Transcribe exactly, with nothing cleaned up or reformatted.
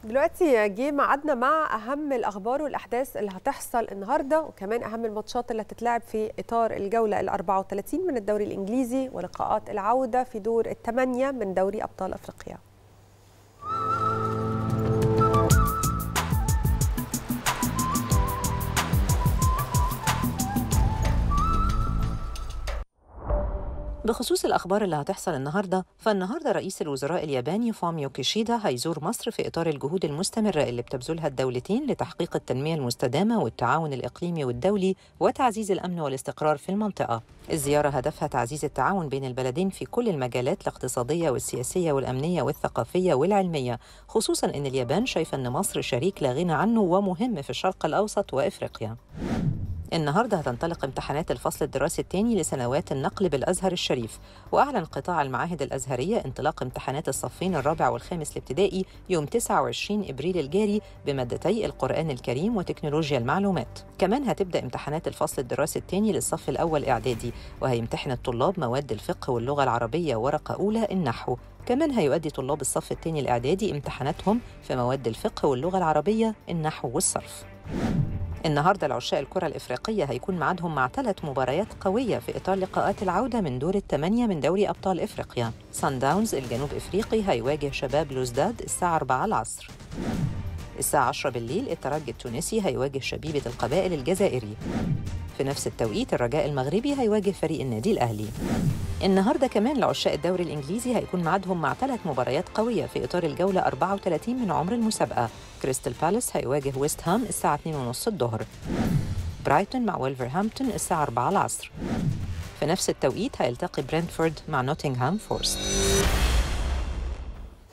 دلوقتي جه ميعادنا مع اهم الاخبار والاحداث اللي هتحصل النهارده، وكمان اهم الماتشات اللي هتتلعب في اطار الجوله ال أربعة وثلاثين من الدوري الانجليزي ولقاءات العوده في دور الثمانيه من دوري ابطال افريقيا. بخصوص الأخبار اللي هتحصل النهاردة، فالنهاردة رئيس الوزراء الياباني فوميو كيشيدا هيزور مصر في إطار الجهود المستمرة اللي بتبذلها الدولتين لتحقيق التنمية المستدامة والتعاون الإقليمي والدولي وتعزيز الأمن والاستقرار في المنطقة. الزيارة هدفها تعزيز التعاون بين البلدين في كل المجالات الاقتصادية والسياسية والأمنية والثقافية والعلمية، خصوصاً إن اليابان شايفة أن مصر شريك لا غنى عنه ومهم في الشرق الأوسط وإفريقيا. النهارده هتنطلق امتحانات الفصل الدراسي الثاني لسنوات النقل بالأزهر الشريف، وأعلن قطاع المعاهد الأزهرية انطلاق امتحانات الصفين الرابع والخامس الابتدائي يوم تسعة وعشرين إبريل الجاري بمادتي القرآن الكريم وتكنولوجيا المعلومات. كمان هتبدأ امتحانات الفصل الدراسي الثاني للصف الأول إعدادي، وهيمتحن الطلاب مواد الفقه واللغة العربية ورقة أولى النحو. كمان هيؤدي طلاب الصف الثاني الإعدادي امتحاناتهم في مواد الفقه واللغة العربية النحو والصرف. النهارده العشاق الكرة الإفريقية هيكون ميعادهم مع ثلاث مباريات قوية في إطار لقاءات العودة من دور الثمانية من دوري أبطال إفريقيا. سان داونز الجنوب إفريقي هيواجه شباب لوزداد الساعة أربعة العصر. الساعة عشرة بالليل الترجي التونسي هيواجه شبيبة القبائل الجزائري. في نفس التوقيت الرجاء المغربي هيواجه فريق النادي الأهلي. النهارده كمان لعشاق الدوري الإنجليزي هيكون ميعادهم مع ثلاث مباريات قوية في إطار الجولة أربعة وثلاثين من عمر المسابقة. كريستال بالاس هيواجه ويست هام الساعة اثنين وثلاثين الظهر. برايتون مع ويلفرهامبتون الساعة أربعة العصر. في نفس التوقيت هيلتقي برينتفورد مع نوتنغهام فورست.